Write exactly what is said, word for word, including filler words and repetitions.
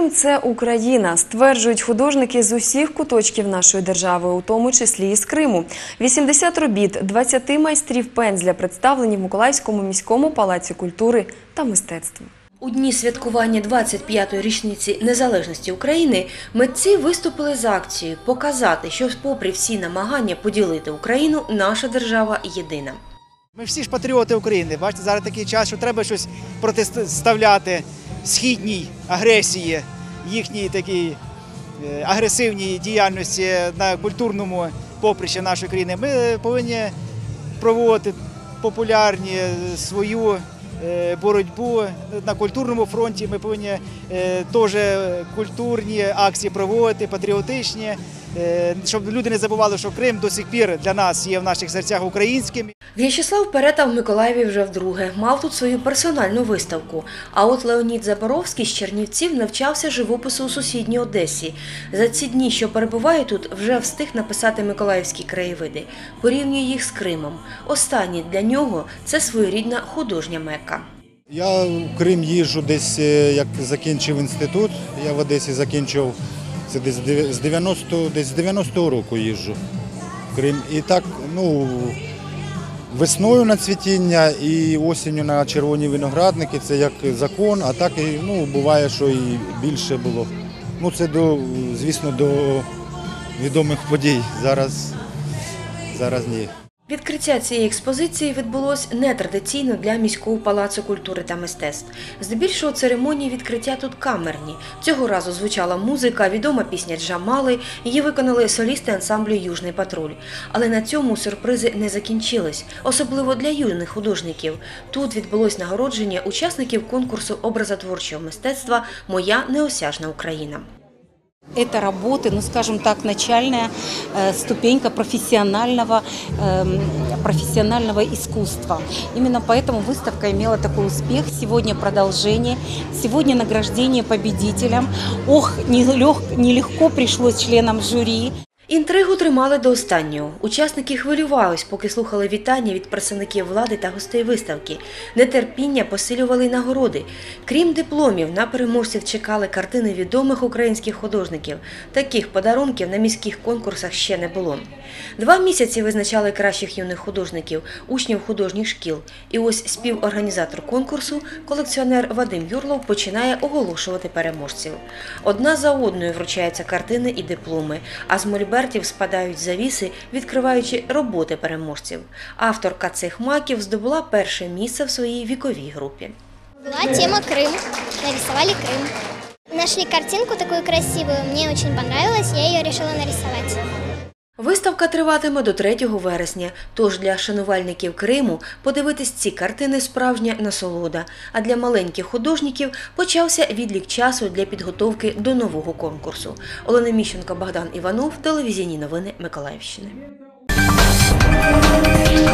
Крим – це Україна, стверджують художники з усіх куточків нашої держави, у тому числі і з Криму. вісімдесят робіт, двадцять майстрів пензля представлені в Миколаївському міському палаці культури та мистецтва. У дні святкування двадцять п'ятої річниці незалежності України митці виступили з акцією показати, що попри всі намагання поділити Україну, наша держава єдина. Ми всі ж патріоти України. Бачите, зараз такий час, що треба щось протиставляти східній агресії, їхній такій агресивній діяльності на культурному поприщі нашої країни. Ми повинні проводити популярні свою боротьбу на культурному фронті. Ми повинні теж культурні акції проводити, патріотичні, щоб люди не забували, що Крим до сих пір для нас є в наших серцях українським. В'ячеслав Перета в Миколаєві вже вдруге. Мав тут свою персональну виставку. А от Леонід Заборовський з Чернівців навчався живопису у сусідній Одесі. За ці дні, що перебуває тут, вже встиг написати миколаївські краєвиди. Порівнює їх з Кримом. Останній для нього – це своєрідна художня Мекка. Я в Крим їжджу десь, як закінчив інститут. Я в Одесі закінчив, це десь з дев'яностого, десь з дев'яностого року їжджу в Крим. І так, ну, весною на цвітіння і осінню на червоні виноградники, це як закон, а так, ну, буває, що і більше було. Ну, це, до, звісно, до відомих подій. Зараз, зараз ні. Відкриття цієї експозиції відбулось нетрадиційно для міського палацу культури та мистецтв. Здебільшого церемонії відкриття тут камерні. Цього разу звучала музика, відома пісня Джамали, її виконали солісти ансамблю «Южний патруль». Але на цьому сюрпризи не закінчились, особливо для юних художників. Тут відбулось нагородження учасників конкурсу образотворчого мистецтва «Моя неосяжна Україна». Это работы, ну скажем так, начальная э, ступенька профессионального, э, профессионального искусства. Именно поэтому выставка имела такой успех. Сегодня продолжение, сегодня награждение победителям. Ох, нелег, нелегко пришлось членам жюри. Інтригу тримали до останнього. Учасники хвилювались, поки слухали вітання від представників влади та гостей виставки. Нетерпіння посилювали й нагороди. Крім дипломів, на переможців чекали картини відомих українських художників. Таких подарунків на міських конкурсах ще не було. Два місяці визначали кращих юних художників, учнів художніх шкіл. І ось співорганізатор конкурсу, колекціонер Вадим Юрлов, починає оголошувати переможців. Одна за одною вручаються картини і дипломи, а з мольбертів спадають завіси, відкриваючи роботи переможців. Авторка цих маків здобула перше місце в своїй віковій групі. Була тема Крым, нарисовали Крым. Нашли картинку такую красивую, мне очень понравилось, я ее решила нарисовать. Виставка триватиме до третього вересня, тож для шанувальників Криму подивитись ці картини – справжня насолода, а для маленьких художників почався відлік часу для підготовки до нового конкурсу. Олена Міщенко, Богдан Іванов, телевізійні новини Миколаївщини.